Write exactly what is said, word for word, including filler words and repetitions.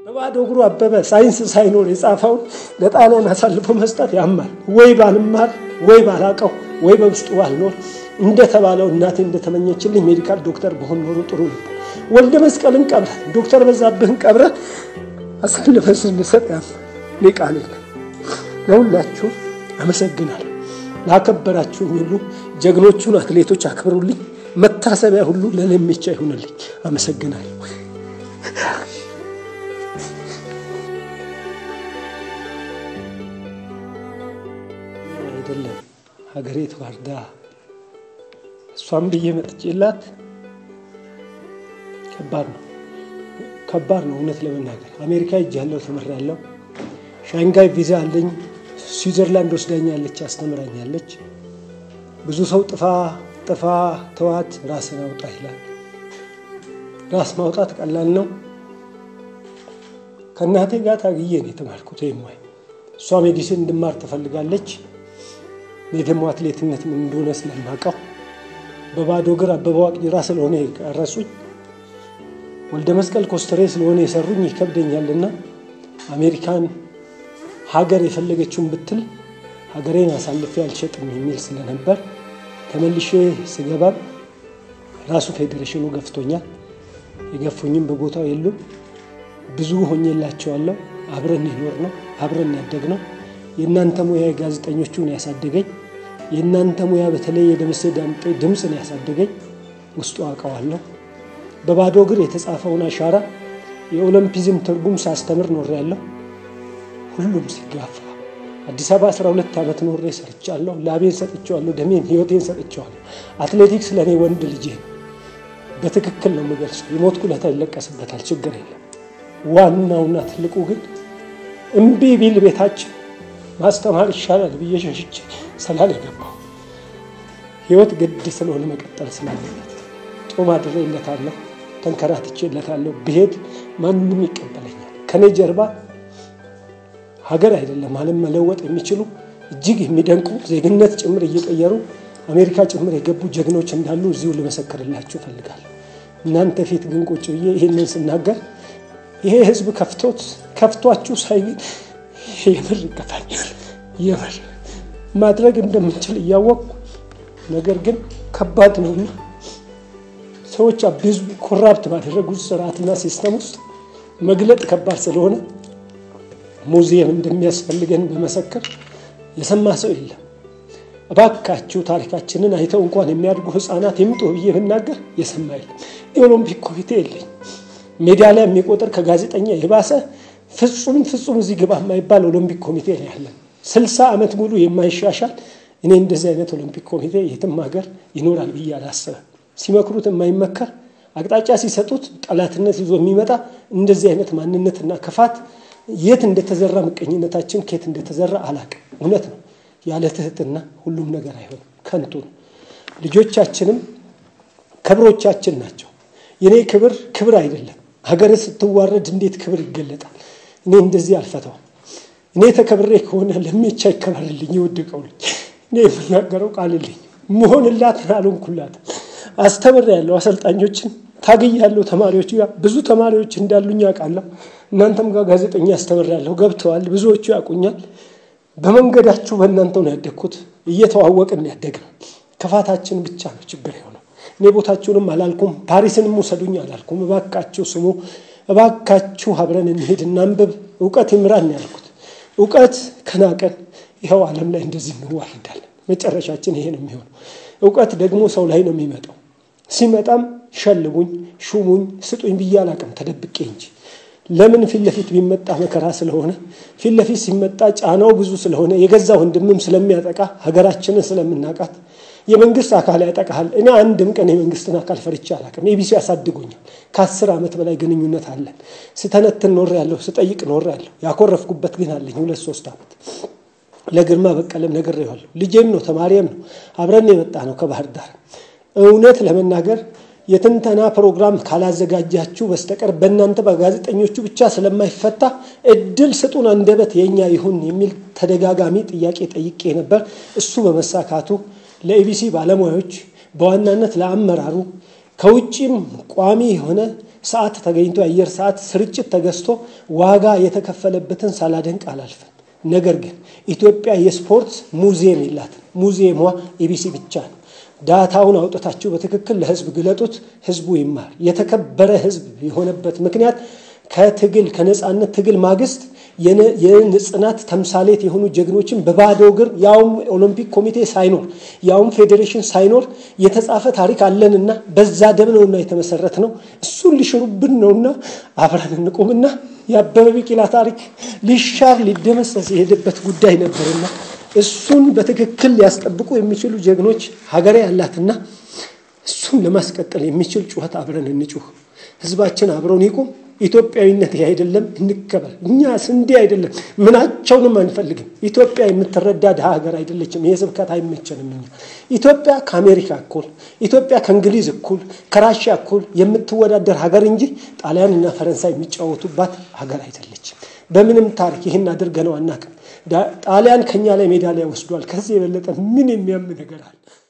በባዶ እግሩ አበበ ሳይንስ ሳይኖር የጻፈው ለጣሊያን አሳልፎ መስጠት ያማል። ወይ ባልማር ወይ ባላቀው ወይ በውስጡ ባልኖር እንደተባለው እናቴ እንደተመኘችልኝ ሜዲካል ዶክተር በሆን ኖሮ ጥሩ ነው። ወልደ መስቀልን ቀብረ ዶክተር በዛብህን ቀብረ አሳልፈ ስንሰጥ ያማል። ሊቃል ለሁላችሁ አመሰግናለሁ። ላከበራችሁ ሁሉ ጀግኖቹን አትሌቶች አክብሩልኝ። መታሰቢያ ሁሉ ለለምቻ ይሁንልኝ። አመሰግናለሁ። አይደለም ሀገሬ ተዋርዳ እሷም ብዬ መጥቼላት ከባድ ነው ከባድ ነው እውነት ለመናገር። አሜሪካ ሄጃለሁ ተመራለሁ። ሻንጋይ ቪዛ አለኝ። ስዊዘርላንድ ወስዳኛለች አስተምራኛለች። ብዙ ሰው ጥፋ ጥፋ ተዋት ራስን አውጣ ይላል። ራስ ማውጣት ቀላል ነው። ከናቴ ጋር ታግዬ ነው የተማርኩት። ይማይ እሷ ሜዲሲን እንድማር ትፈልጋለች። እኔ ደግሞ አትሌትነት ምን እንደሆነ ስለማውቀው በባዶ እግር አበበ ዋቅጅራ ስለሆነ ያረሱኝ ወልደ መስቀል ኮስተሬ ስለሆነ የሰሩኝ ይከብደኛልና አሜሪካን ሀገር የፈለገችውን ብትል ሀገሬን አሳልፌ አልሸጥም የሚል ስለነበር ተመልሼ ስገባ ራሱ ፌዴሬሽኑ ገፍቶኛል። የገፉኝም በቦታው የሉም። ብዙ ሆኜላቸዋለሁ። አብረን ይኖርነው አብረን ያደግነው የእናንተ ሙያ ጋዜጠኞቹን ያሳደገኝ የእናንተ ሙያ በተለይ የደምሴ ዳምጤ ድምጽን ያሳደገኝ ውስጡ አቀዋለሁ። በባዶ እግር የተጻፈውን አሻራ የኦሎምፒዝም ትርጉም ሳስተምር ኖሬያለሁ። ሁሉም ሲጋፋ አዲስ አበባ አስራ ሁለት አመት ኖሬ ሰርቻለሁ። ላቤን ሰጥቻለሁ፣ ደሜን ህይወቴን ሰጥቻለሁ። አትሌቲክስ ለኔ ወንድ ልጅ በትክክል ነው የምገልጸው። የሞት ኩለታ ይለቀስበታል፣ ችግር የለም። ዋናውና ትልቁ ግን እምቢ ቢል ቤታችን ማስተማር ይሻላል ብዬ ሸሽቼ ሰላም የገባው ህይወት ግድ ስለሆነ መቀጠል ስላለበት ጦም አድሬለታለሁ፣ ተንከራትቼለታለሁ። ብሄድ ማንንም ይቀበለኛል። ከኔ ጀርባ ሀገር አይደለም ዓለም መለወጥ የሚችሉ እጅግ የሚደንቁ ዜግነት ጭምር እየቀየሩ አሜሪካ ጭምር የገቡ ጀግኖች እንዳሉ እዚሁ ለመሰከርላችሁ ፈልጋለሁ። እናንተ ፊት ግን ቁጭ ብዬ ይሄንን ስናገር ይሄ ህዝብ ከፍቶት ከፍቷችሁ ሳይ የምር ይከፋኛል። የምር ማድረግ እንደምንችል እያወቅኩ ነገር ግን ከባድ ነውና ሰዎች አብዙ ኮራፕት ባደረጉት ስርዓትና ሲስተም ውስጥ መግለጥ ከባድ ስለሆነ ሙዚየም እንደሚያስፈልገን በመሰከር የሰማ ሰው የለም። እባካችሁ ታሪካችንን አይተው እንኳን የሚያድጉ ህፃናት ይምጡ ብዬ ብናገር የሰማ የለም። የኦሎምፒክ ኮሚቴ የለኝ። ሜዳሊያ የሚቆጥር ከጋዜጠኛ የባሰ ፍጹም ፍጹም እዚህ ግባ የማይባል ኦሎምፒክ ኮሚቴ ነው ያለን። ስልሳ አመት ሙሉ የማይሻሻል እኔ እንደዚህ አይነት ኦሎምፒክ ኮሚቴ የትም ሀገር ይኖራል ብዬ አላስብም። ሲመክሩት የማይመከር አቅጣጫ ሲሰጡት ጠላትነት ይዞ የሚመጣ እንደዚህ አይነት ማንነትና ከፋት የት እንደተዘራ ምቀኝነታችን ከየት እንደተዘራ አላቅም። እውነት ነው። ያለ ትህትና ሁሉም ነገር አይሆንም፣ ከንቱ ነው። ልጆቻችንም ክብሮቻችን ናቸው። የኔ ክብር ክብር አይደለም። ሀገር ስትዋረድ እንዴት ክብር ይገለጣል? እኔ እንደዚህ አልፈታው። እኔ ተከብሬ ከሆነ ለሚቻ ይከበርልኝ ይወድቀው ልጅ እኔ የምናገረው ቃልልኝ መሆንላት አልሆንኩላት። አስተምር ያለው አሰልጣኞችን ታግያለሁ። ተማሪዎች ጋር ብዙ ተማሪዎች እንዳሉኝ ያውቃለሁ። እናንተም ጋር ጋዜጠኛ አስተምር ያለው ገብተዋል። ብዙዎቹ ያቁኛል። በመንገዳችሁ በእናንተው ነው ያደግኩት። እየተዋወቅን ያደግነው። ከፋታችን ብቻ ነው ችግር የሆነው። እኔ ቦታችሁንም አላልኩም፣ ፓሪስንም ወሰዱኝ አላልኩም። እባካችሁ ስሙ፣ እባካችሁ አብረን እንሄድ እናንብብ፣ ዕውቀት ይምራን ያልኩት። ዕውቀት ከናቀን ይሄው ዓለም ላይ እንደዚህ እንዋረዳለን። መጨረሻችን ይሄ ነው የሚሆነው። ዕውቀት ደግሞ ሰው ላይ ነው የሚመጣው። ሲመጣም ሸልሙኝ ሹሙኝ ስጡኝ ብያላቀም ተደብቄ እንጂ ለምን ፊት ለፊት ቢመጣ መከራ ስለሆነ ፊት ለፊት ሲመጣ ጫናው ብዙ ስለሆነ የገዛ ወንድምም ስለሚያጠቃ ሀገራችንን ስለምናቃት የመንግስት አካል ያጠቃል። እኔ አንድም ቀን የመንግስትን አካል ፈርቻ አላቀም። ኤቢሲ ያሳድጉኛል። ከአስር አመት በላይ ግንኙነት አለን። ስተነተን ኖር ያለው ስጠይቅ ኖር ያለው ያኮረፍኩበት ግን አለኝ ሁለት ሶስት አመት። ለግርማ በቀለም ነገር ይዋለው ልጄም ነው ተማሪም ነው አብረን የመጣ ነው ከባህር ዳር። እውነት ለመናገር የትንተና ፕሮግራም ካላዘጋጃችሁ በስተቀር በእናንተ በጋዜጠኞቹ ብቻ ስለማይፈታ እድል ስጡን አንደበት የኛ ይሁን የሚል ተደጋጋሚ ጥያቄ ጠይቄ ነበር። እሱ በመሳካቱ ለኤቢሲ ባለሙያዎች በዋናነት ለአመራሩ ከውጪም ቋሚ የሆነ ሰዓት ተገኝቶ የአየር ሰዓት ስርጭት ተገዝቶ ዋጋ የተከፈለበትን ሳላደንቅ አላልፍም። ነገር ግን ኢትዮጵያ የስፖርት ሙዚየም የላት። ሙዚየሟ ኢቢሲ ብቻ ነው። ዳታውን አውጥታችሁ በትክክል ለህዝብ ግለጡት፣ ህዝቡ ይማር። የተከበረ ህዝብ የሆነበት ምክንያት ከትግል ከነጻነት ትግል ማግስት የነጽናት ተምሳሌት የሆኑ ጀግኖችን በባዶ እግር ያውም ኦሎምፒክ ኮሚቴ ሳይኖር ያውም ፌዴሬሽን ሳይኖር የተጻፈ ታሪክ አለንና በዛ ደም ነውና የተመሰረት ነው። እሱን ሊሽሩብን ነውና አብረን እንቆምና ያበበ ቢቂላ ታሪክ ሊሻር ሊደመሰስ የሄደበት ጉዳይ ነበርና እሱን በትክክል ሊያስጠብቁ የሚችሉ ጀግኖች ሀገሬ ያላትና እሱን ለማስቀጠል የሚችል ጩኸት አብረን እንጩህ። ህዝባችን አብረን ይቆም። ኢትዮጵያዊነት አይደለም እንከበር። እኛ ስንዴ አይደለም ምናቸውንም አንፈልግም። ኢትዮጵያ የምትረዳ ደሃ ሀገር አይደለችም። የስብከት አይመቸንም። እኛ ኢትዮጵያ ከአሜሪካ እኩል፣ ኢትዮጵያ ከእንግሊዝ እኩል፣ ከራሺያ እኩል የምትወዳደር ሀገር እንጂ ጣሊያንና ፈረንሳይ የሚጫወቱባት ሀገር አይደለችም። በምንም ታሪክ ይሄን አድርገነው አናውቅም። ጣሊያን ከኛ ላይ ሜዳሊያ ወስዷል። ከዚህ የበለጠ ምን የሚያም ነገር አለ?